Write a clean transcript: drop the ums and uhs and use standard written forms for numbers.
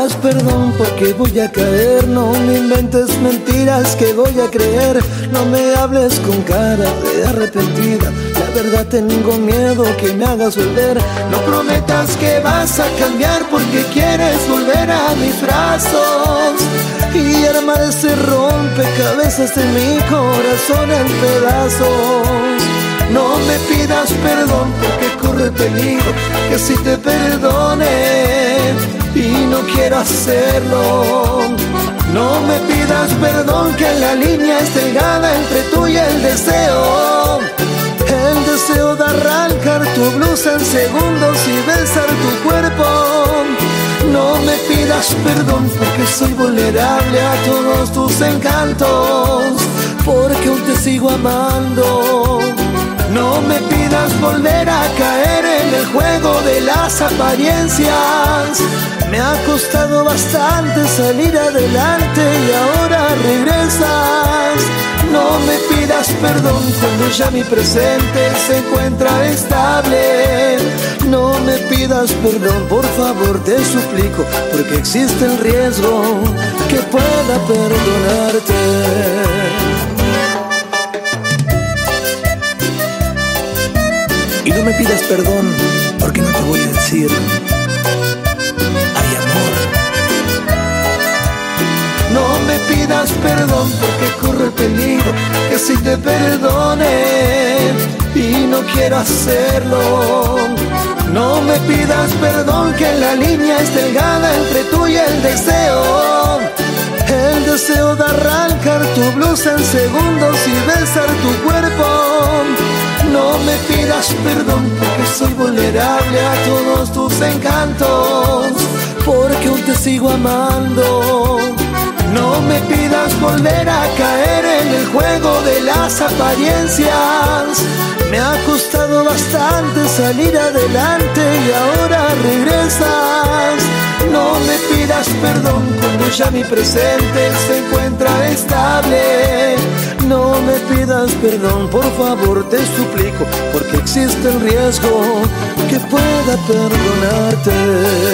pidas perdón porque voy a caer. No me inventes mentiras que voy a creer. No me hables con cara de arrepentida. La verdad tengo miedo que me hagas volver. No prometas que vas a cambiar porque quieres volver a mis brazos y armar ese rompecabezas de mi corazón en pedazos. No me pidas perdón porque corre peligro que si te perdone y no quiero hacerlo. No me pidas perdón que la línea es delgada entre tú y el deseo. El deseo de arrancar tu blusa en segundos y besar tu cuerpo. No me pidas perdón porque soy vulnerable a todos tus encantos, porque aún te sigo amando. No me pidas volver a caer en el juego de las apariencias. Me ha costado bastante salir adelante y ahora regresas. No me pidas perdón cuando ya mi presente se encuentra estable. No me pidas perdón, por favor, te suplico, porque existe el riesgo que pueda perdonarte. Y no me pidas perdón porque no te voy a decir ay, amor. No me pidas perdón porque corre el peligro que si te perdone y no quiero hacerlo. No me pidas perdón que la línea es delgada entre tú y el deseo. El deseo de arrancar tu blusa en segundos y besar tu cuerpo. No me pidas perdón porque soy vulnerable a todos tus encantos, porque aún te sigo amando. No me pidas volver a caer en el juego de las apariencias. Me ha costado bastante salir adelante y ahora regresas. No me pidas perdón cuando ya mi presente se encuentra estable. No me pidas perdón, por favor, te suplico, porque existe el riesgo que pueda perdonarte.